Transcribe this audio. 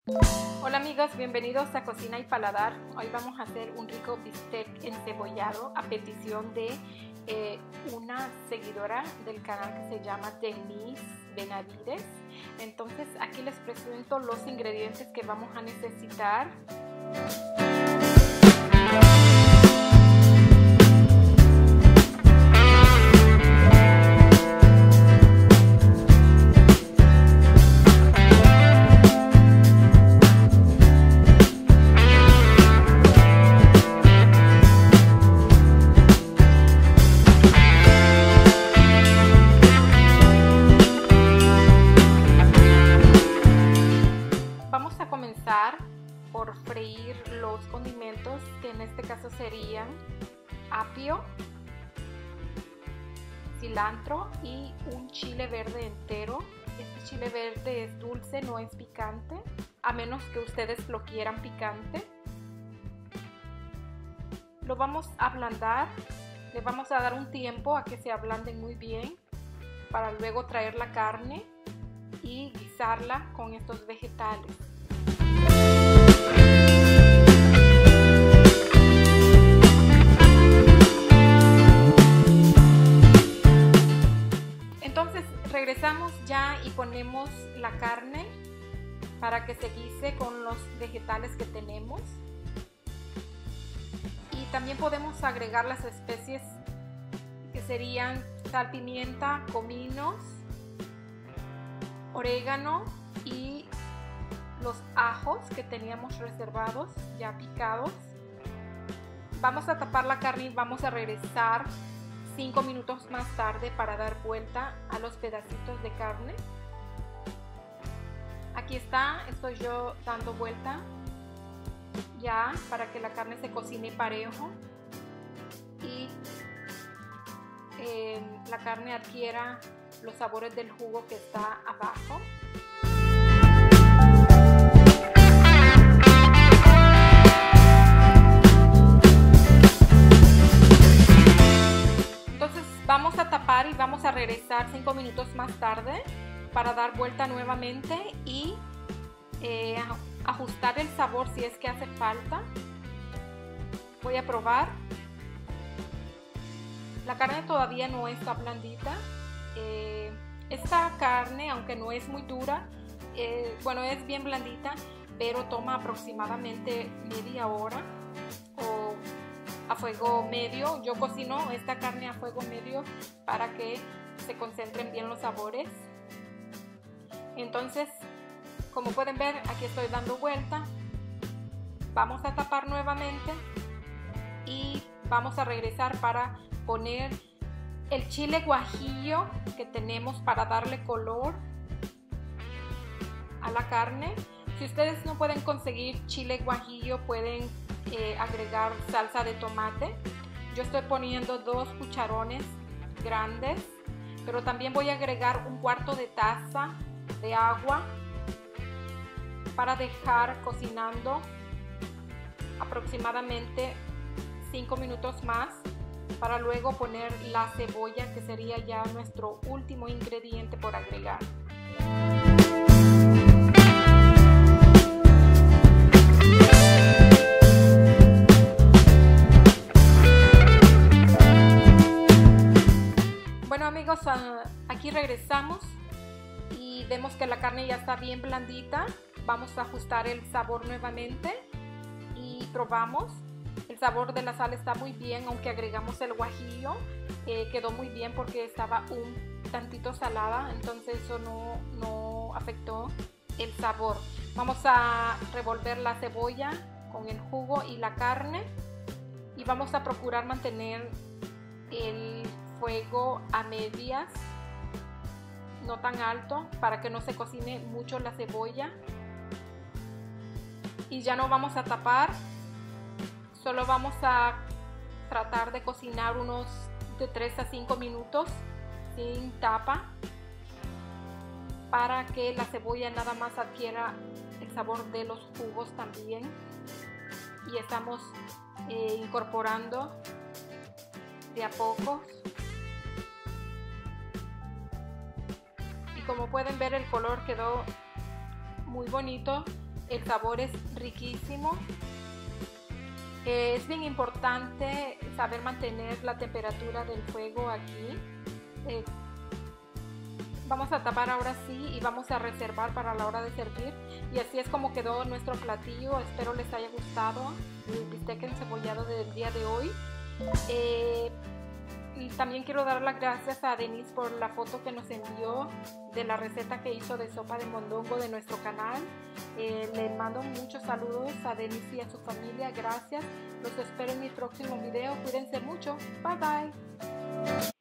Hola amigos, bienvenidos a Cocina y Paladar. Hoy vamos a hacer un rico bistec encebollado a petición de una seguidora del canal que se llama Denise Benavides. Entonces aquí les presento los ingredientes que vamos a necesitar. Por freír los condimentos, que en este caso serían apio, cilantro y un chile verde entero. Este chile verde es dulce, no es picante, a menos que ustedes lo quieran picante. Lo vamos a ablandar, le vamos a dar un tiempo a que se ablanden muy bien para luego traer la carne y guisarla con estos vegetales. Entonces regresamos ya y ponemos la carne para que se guise con los vegetales que tenemos, y también podemos agregar las especies que serían sal, pimienta, cominos, orégano y los ajos que teníamos reservados ya picados. Vamos a tapar la carne y vamos a regresar 5 minutos más tarde para dar vuelta a los pedacitos de carne. Aquí estoy yo dando vuelta ya para que la carne se cocine parejo y la carne adquiera los sabores del jugo que está abajo. Vamos a tapar y vamos a regresar 5 minutos más tarde para dar vuelta nuevamente y ajustar el sabor si es que hace falta. Voy a probar. La carne todavía no está blandita. Esta carne, aunque no es muy dura, bueno, es bien blandita, pero toma aproximadamente media hora o a fuego medio. Yo cocino esta carne a fuego medio para que se concentren bien los sabores. Entonces, como pueden ver, aquí estoy dando vuelta. Vamos a tapar nuevamente y vamos a regresar para poner el chile guajillo que tenemos para darle color a la carne. Si ustedes no pueden conseguir chile guajillo, pueden agregar salsa de tomate. Yo estoy poniendo 2 cucharones grandes, pero también voy a agregar 1/4 de taza de agua para dejar cocinando aproximadamente 5 minutos más, para luego poner la cebolla, que sería ya nuestro último ingrediente por agregar. Bueno amigos, aquí regresamos y vemos que la carne ya está bien blandita. Vamos a ajustar el sabor nuevamente y probamos. El sabor de la sal está muy bien, aunque agregamos el guajillo, quedó muy bien porque estaba un tantito salada, entonces eso no afectó el sabor. Vamos a revolver la cebolla con el jugo y la carne y vamos a procurar mantener el fuego a medias, no tan alto, para que no se cocine mucho la cebolla. Y ya no vamos a tapar, solo vamos a tratar de cocinar unos de 3 a 5 minutos sin tapa, para que la cebolla nada más adquiera el sabor de los jugos también. Y estamos incorporando de a pocos. Y como pueden ver, el color quedó muy bonito. El sabor es riquísimo. Es bien importante saber mantener la temperatura del fuego aquí. Vamos a tapar ahora sí y vamos a reservar para la hora de servir. Y así es como quedó nuestro platillo. Espero les haya gustado el bistec encebollado del día de hoy. Y también quiero dar las gracias a Denise por la foto que nos envió de la receta que hizo de sopa de mondongo de nuestro canal. Le mando muchos saludos a Denise y a su familia. Gracias. Los espero en mi próximo video. Cuídense mucho. Bye bye.